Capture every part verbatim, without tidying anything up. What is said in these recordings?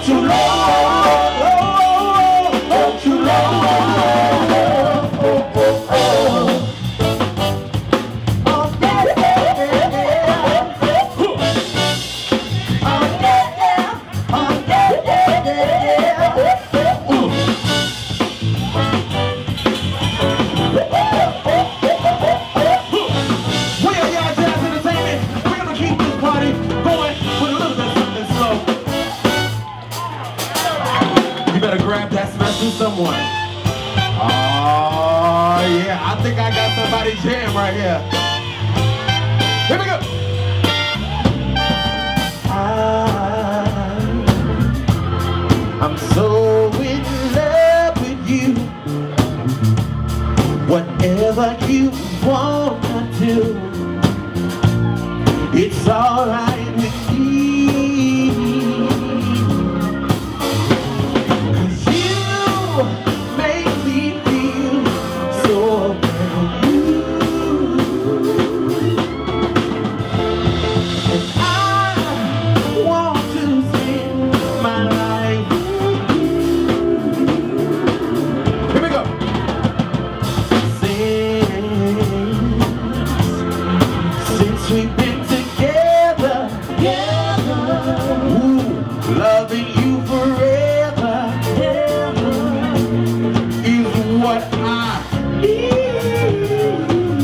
Won't you love, oh, won't you love, oh, oh, oh, oh. Oh, yeah, yeah, yeah, yeah. Oh, yeah, yeah. Oh, yeah, yeah, yeah, yeah. Ooh. We are Y'all Jazz Entertainment. We're gonna keep this party going with a little bit of something slow. You better grab that special someone. Oh yeah, I think I got somebody's jam right here. Here we go. I, I'm so in love with you. Whatever you want to do, it's alright with me. 'Cause you make me feel so brand new. And I want to spend my life with you. Here we go. Since, since we've been together, together, ooh, loving you forever, forever is what I need.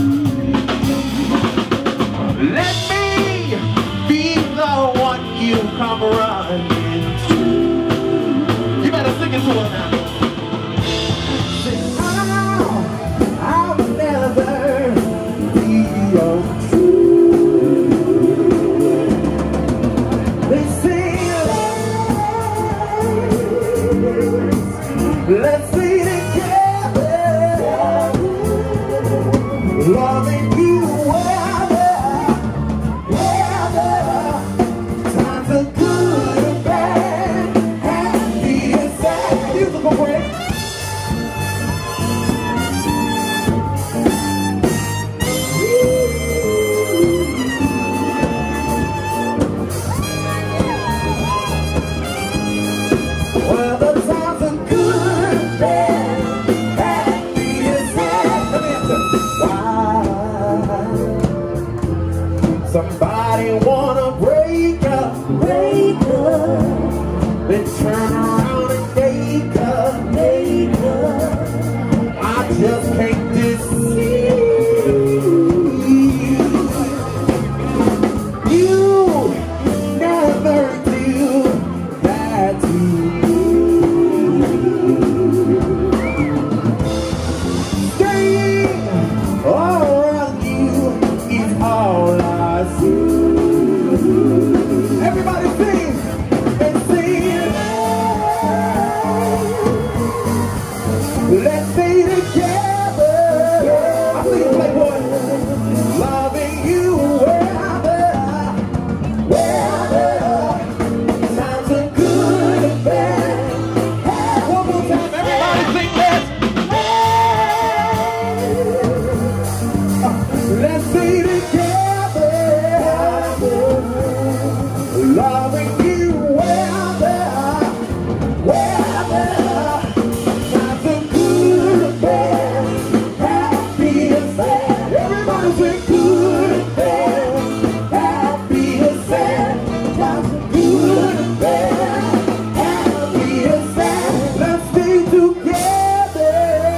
Let me be the one you come running to. You better sing it to her now. Sing, oh, I'll never be untrue. They say, let's be together, loving you weather, weather. Times are good and bad, happy and sad. Musical break. Well, the times are good and bad, happy and sad. Come here, why somebody wanna break up, break up, then turn around and make up, make up. I just can't deceive. You never do that to me. Staying around you is all I see. Everybody sing and sing. Let's stay together. I see you, Playboy. Loving you wherever, wherever. Times are good and bad. One more time, everybody sing that. Let's stay together, loving you wherever, wherever. Times are good and bad, happy and sad. Everybody sing good and bad, happy and sad. Times are good and bad, happy and sad. Let's stay together.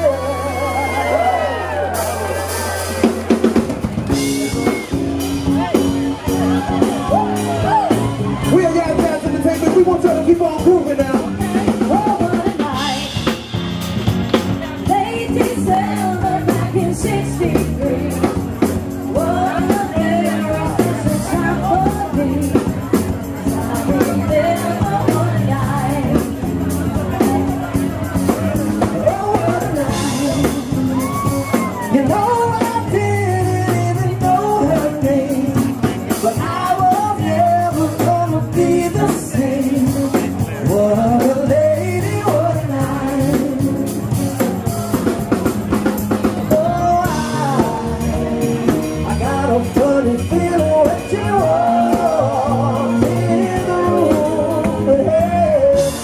We are Y'all Jazz Entertainment. We want y'all to keep on grooving now. You know I didn't even know her name, but I was never gonna be the same. What a lady, what a night. Oh, I, I got a funny feeling when she walked in the room. But hey,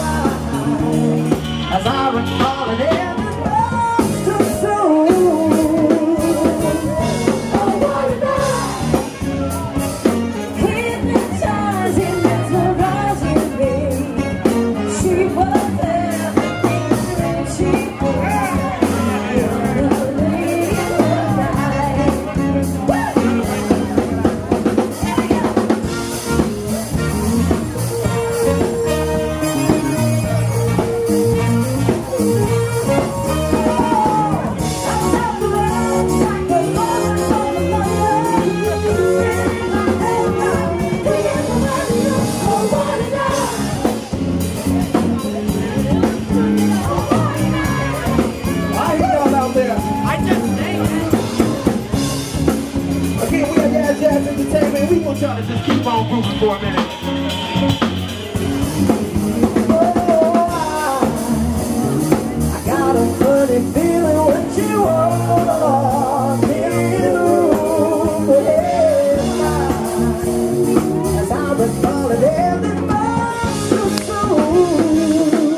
Hey man, we want y'all to just keep on grooving for a minute. I got a funny feeling what you want here in the room. As I've been falling every month so soon.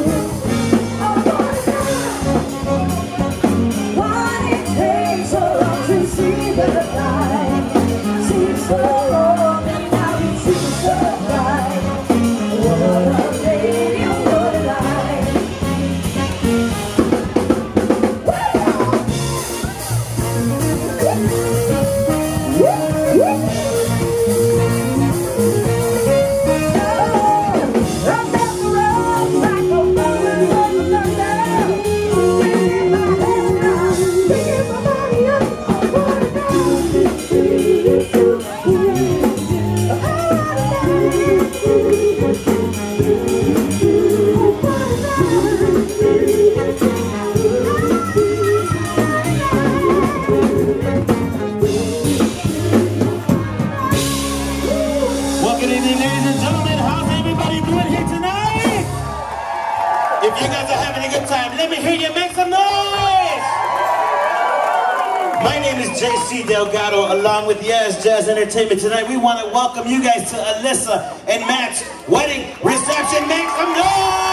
Why it takes so long to see the light? Seems so long and now it seems so bright. What a lady, what a light. If you guys are having a good time, let me hear you make some noise! My name is J C Delgado, along with Yaz Jazz Entertainment. Tonight we want to welcome you guys to Alyssa and Matt's wedding reception. Make some noise!